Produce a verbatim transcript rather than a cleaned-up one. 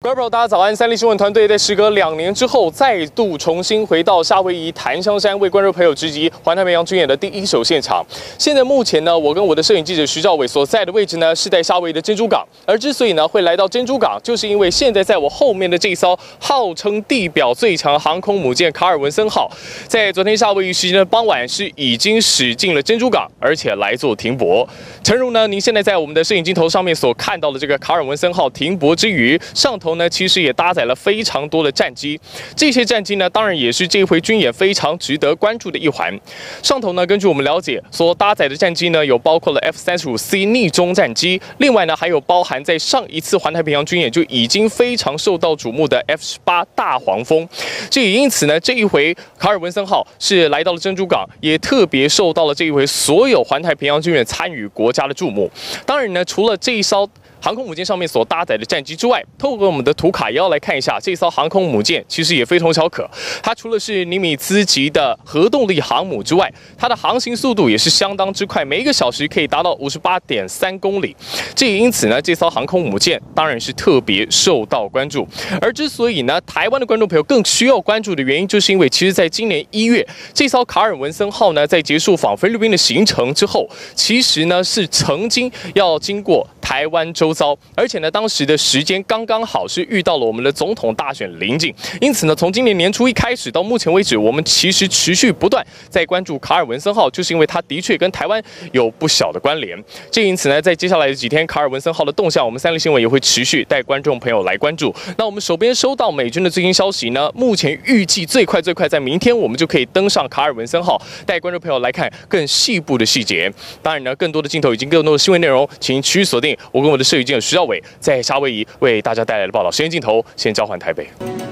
各位朋友，大家早安！三立新闻团队在时隔两年之后，再度重新回到夏威夷檀香山，为观众朋友直击环太平洋军演的第一手现场。现在目前呢，我跟我的摄影记者徐兆伟所在的位置呢，是在夏威夷的珍珠港。而之所以呢会来到珍珠港，就是因为现在在我后面的这艘号称地表最强航空母舰卡尔文森号，在昨天夏威夷时间的傍晚是已经驶进了珍珠港，而且来做停泊。诚如呢，您现在在我们的摄影镜头上面所看到的这个卡尔文森号停泊之余，上头呢，其实也搭载了非常多的战机，这些战机呢，当然也是这回军演非常值得关注的一环。上头呢，根据我们了解，所搭载的战机呢，有包括了 F 三十五 C 逆中战机，另外呢，还有包含在上一次环太平洋军演就已经非常受到瞩目的 F 十八大黄蜂。这也因此呢，这一回卡尔文森号是来到了珍珠港，也特别受到了这一回所有环太平洋军演参与国家的注目。当然呢，除了这一艘航空母舰上面所搭载的战机之外，透过我们的图卡也要来看一下这艘航空母舰，其实也非同小可。它除了是尼米兹级的核动力航母之外，它的航行速度也是相当之快，每一个小时可以达到五十八点三公里。这也因此呢，这艘航空母舰当然是特别受到关注。而之所以呢，台湾的观众朋友更需要关注的原因，就是因为其实在今年一月，这艘卡尔文森号呢，在结束访菲律宾的行程之后，其实呢是曾经要经过台湾周遭，而且呢，当时的时间刚刚好是遇到了我们的总统大选临近，因此呢，从今年年初一开始到目前为止，我们其实持续不断在关注卡尔文森号，就是因为它的确跟台湾有不小的关联。这因此呢，在接下来的几天，卡尔文森号的动向，我们三立新闻也会持续带观众朋友来关注。那我们手边收到美军的最新消息呢，目前预计最快最快在明天，我们就可以登上卡尔文森号，带观众朋友来看更细部的细节。当然呢，更多的镜头以及更多的新闻内容，请持续锁定我跟我的摄影记者徐兆伟在夏威夷为大家带来的报道。时间镜头先交还台北。